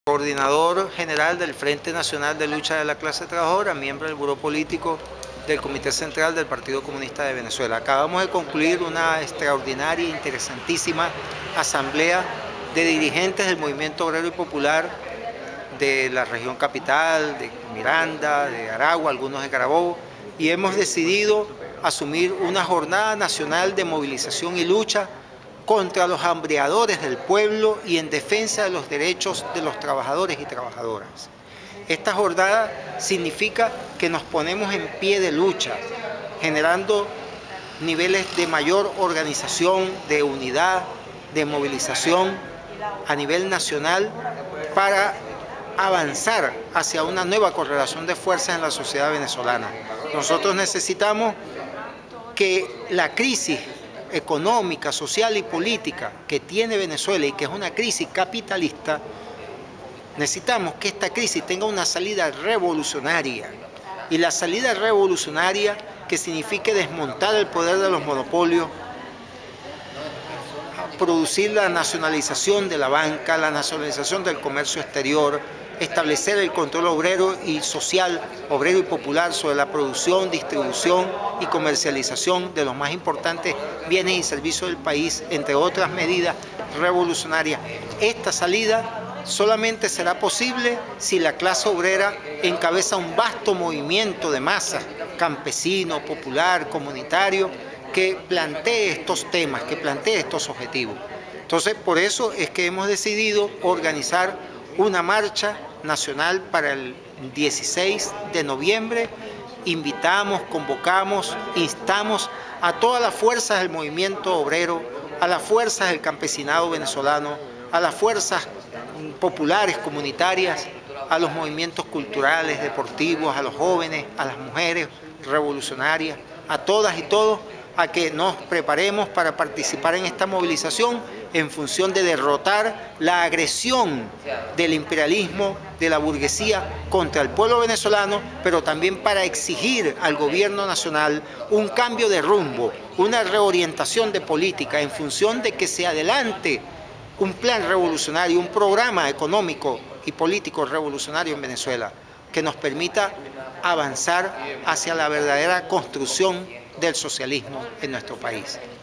Coordinador general del Frente Nacional de Lucha de la Clase Trabajadora, miembro del Buró Político del Comité Central del Partido Comunista de Venezuela. Acabamos de concluir una extraordinaria e interesantísima asamblea de dirigentes del Movimiento Obrero y Popular de la región capital, de Miranda, de Aragua, algunos de Carabobo, y hemos decidido asumir una jornada nacional de movilización y lucha contra los hambreadores del pueblo y en defensa de los derechos de los trabajadores y trabajadoras. Esta jornada significa que nos ponemos en pie de lucha, generando niveles de mayor organización, de unidad, de movilización a nivel nacional para avanzar hacia una nueva correlación de fuerzas en la sociedad venezolana. Nosotros necesitamos que la crisis económica, social y política que tiene Venezuela y que es una crisis capitalista, necesitamos que esta crisis tenga una salida revolucionaria. Y la salida revolucionaria que signifique desmontar el poder de los monopolios, producir la nacionalización de la banca, la nacionalización del comercio exterior, establecer el control obrero y social, obrero y popular sobre la producción, distribución y comercialización de los más importantes bienes y servicios del país, entre otras medidas revolucionarias. Esta salida solamente será posible si la clase obrera encabeza un vasto movimiento de masas, campesino, popular, comunitario, que plantee estos temas, que plantee estos objetivos. Entonces, por eso es que hemos decidido organizar una marcha nacional para el 16 de noviembre. Invitamos, convocamos, instamos a todas las fuerzas del movimiento obrero, a las fuerzas del campesinado venezolano, a las fuerzas populares, comunitarias, a los movimientos culturales, deportivos, a los jóvenes, a las mujeres revolucionarias, a todas y todos, a que nos preparemos para participar en esta movilización en función de derrotar la agresión del imperialismo, de la burguesía contra el pueblo venezolano, pero también para exigir al gobierno nacional un cambio de rumbo, una reorientación de política en función de que se adelante un plan revolucionario, un programa económico y político revolucionario en Venezuela que nos permita avanzar hacia la verdadera construcción del socialismo en nuestro país.